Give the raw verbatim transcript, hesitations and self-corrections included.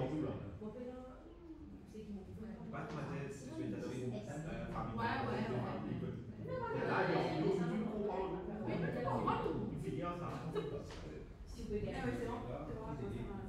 tout là. Pas de ma tête, je vais t'adresser une famille. Ouais, ouais, ouais. Là, il y a une comprendre. Il finit en ça. Si vous pouvez gagner. Ah ouais, c'est bon.